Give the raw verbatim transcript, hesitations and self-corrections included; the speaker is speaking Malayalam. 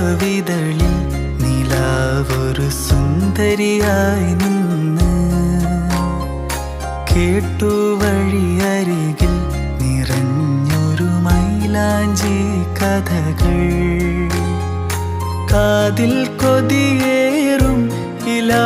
പൂവിതളിൽ നിലാവൊരു സുന്ദരിയായി നിന്ന് കേട്ടു വഴിയരികിൽ നിറഞ്ഞൊരു മൈലാഞ്ചി കഥകൾ കാതിൽ കൊതിയേറും ഇല